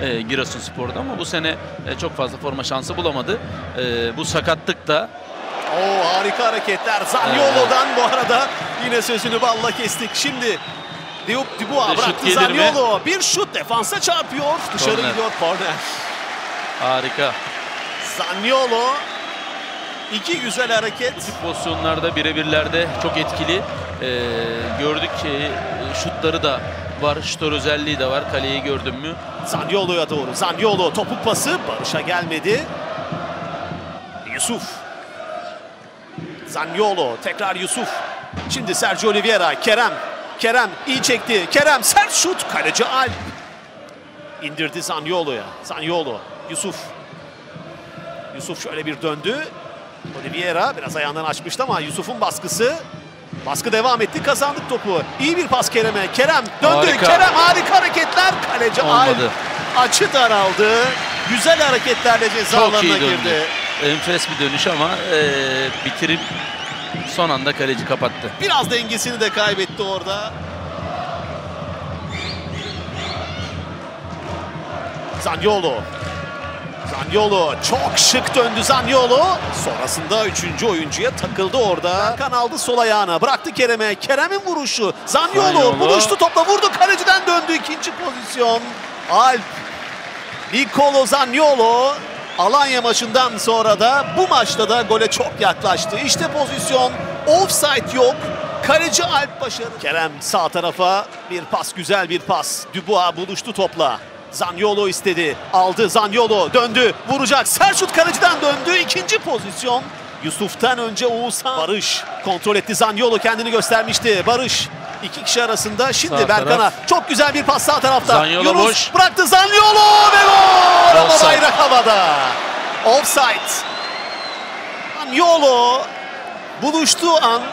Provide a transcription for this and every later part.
Giresunspor'da ama bu sene çok fazla forma şansı bulamadı. Bu sakatlık da harika hareketler Zaniolo'dan. Bu arada yine sözünü balla kestik. Şimdi Dubois bıraktı Zaniolo. Bir şut defansa çarpıyor. Dışarı gidiyor, korner. Harika. Zaniolo. İki güzel hareket. Bu pozisyonlarda, birebirlerde çok etkili. Gördük ki şutları da var, şutör özelliği de var. Kaleyi gördün mü? Zaniolo'ya doğru. Zaniolo topuk pası. Barış'a gelmedi. Yusuf. Zaniolo. Tekrar Yusuf. Şimdi Sergio Oliveira. Kerem iyi çekti. Kerem sert şut. Kaleci Alp. İndirdi Zaniolo'ya. Zaniolo. Yusuf şöyle bir döndü. Oliveira biraz ayağından açmıştı ama Yusuf'un baskısı. Baskı devam etti. Kazandık topu. İyi bir pas Kerem'e. Kerem döndü. Harika. Kerem harika hareketler. Kaleci Alp. Açı daraldı. Güzel hareketlerle ceza alanına girdi. Enfes bir dönüş ama bitirim son anda kaleci kapattı. Biraz dengesini de kaybetti orada. Zaniolo çok şık döndü Zaniolo. Sonrasında 3. oyuncuya takıldı orada. Berkan aldı sol ayağına. Bıraktı Kerem'e. Kerem'in vuruşu. Zaniolo buluştu topla, vurdu. Kaleciden döndü. İkinci pozisyon. Alp. Nicolo Zaniolo. Alanya maçından sonra da bu maçta da gole çok yaklaştı. İşte pozisyon. Offside yok. Kaleci Alp başarılı. Kerem sağ tarafa bir pas, güzel bir pas. Dubois buluştu topla. Zaniolo istedi. Aldı Zaniolo. Döndü. Vuracak. Sert şut kaleciden döndü. İkinci pozisyon. Yusuf'tan önce Oğuzhan. Barış kontrol etti. Zaniolo kendini göstermişti. Barış. İki kişi arasında. Şimdi Berkan'a. Çok güzel bir pas sağ tarafta. Zaniolo Yunus boş. bıraktı. Zaniolo ve gol. Ama bayrak havada. Offside. Zaniolo buluştuğu an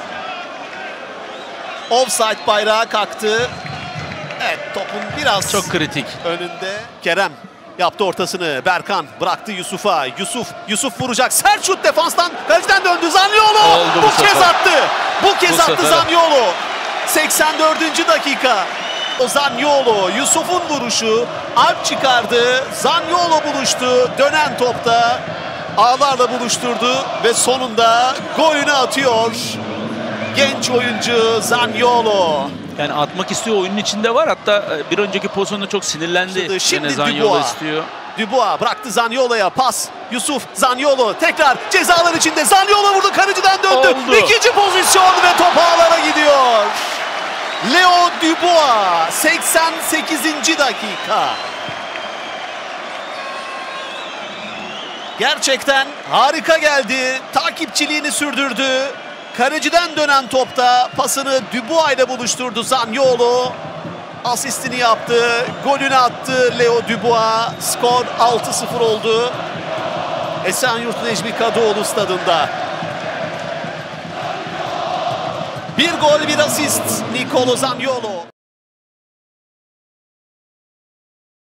offside bayrağı kalktı. Evet, topun biraz çok kritik önünde. Kerem yaptı ortasını. Berkan bıraktı Yusuf'a. Yusuf vuracak. Sert şut defanstan. Kaleciden döndü. Zaniolo bu kez attı. Bu kez attı Zaniolo. 84. dakika. Zaniolo, Yusuf'un vuruşu. Alp çıkardı. Zaniolo buluştu. Dönen topta ağlarla buluşturdu ve sonunda golünü atıyor. Genç oyuncu Zaniolo. Yani atmak istiyor, oyunun içinde var. Hatta bir önceki pozisyonda çok sinirlendi. Şimdi Dubois bıraktı Zaniolo'ya pas. Yusuf, Zaniolo tekrar cezalar içinde. Zaniolo vurdu, kaleciden döndü. İkinci pozisyon ve top ağlara gidiyor. Leo Dubois 88. dakika. Gerçekten harika geldi. Takipçiliğini sürdürdü. Kaleciden dönen topta pasını Dubois ile buluşturdu Zaniolo. Asistini yaptı. Golünü attı Leo Dubois. Skor 6-0 oldu. Esenyurt Necmi Kadıoğlu stadında. Bir gol, bir asist Nicolo Zaniolo.